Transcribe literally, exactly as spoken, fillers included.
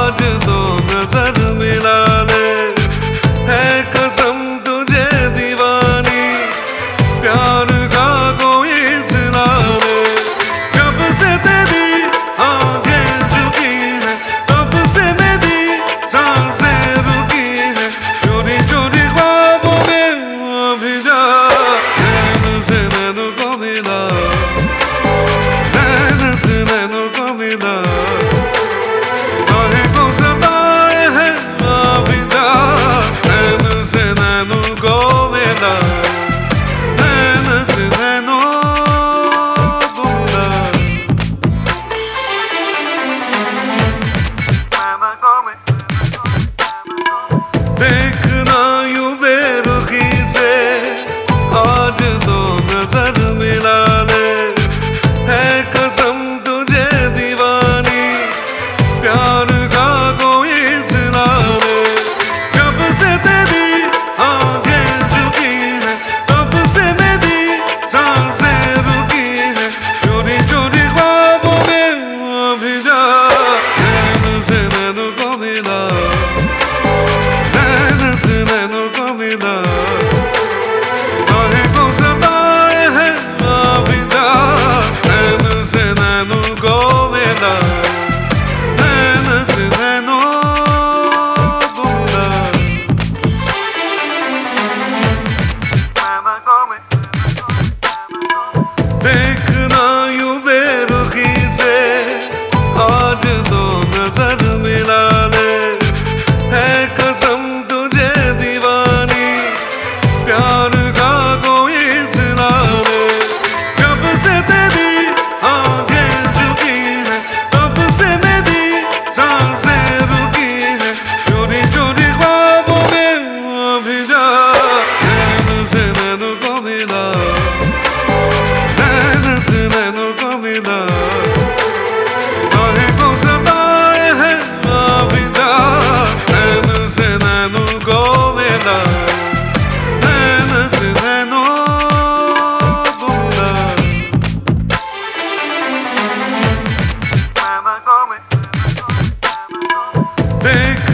आज तो नजर मिला ले, है कसम तुझे दीवानी, प्यार का कोई सिला ले। जब से तेरी आंखें झुकी है, तब से मेरी सांसें रुकी है, चोरी चोरी ख्वाबों में अभी जा, नैन से नैनों को मिला, नैन से नैनों को मिला, काहे को सताए है अभी जा, नैन से नैनों को मिला, नैन से नैनों को मिला, देखना यूं बेरुखी से, आज तो नजर मिला ले, है कसम तुझे दीवानी, प्यार का कोई सिला ले। जब से तेरी आंखें झुकी है, तब से मेरी सांसें रुकी है, चोरी चोरी ख्वाबों में अभी जा, नैन से नैनों को मिला, नैन से नैनों को मिला, काहे को सताए है अभी जा, नैन से नैनों को मिला, नैन से नैनों को मिला। देखना यूं बेरुखी से, आज तो नजर मिला ले, है कसम तुझे दीवानी, प्यार का कोई सिला ले। जब से तेरी आंखें झुकी है, तब से मेरी सांसें रुकी है, चोरी चोरी ख्वाबों में अभी जा, नैन से नैनों को मिला, नैन से नैनों को मिला, काहे को सताए है अभी जा, नैन से नैनों को मिला, नैन से नैनों को मिला। देख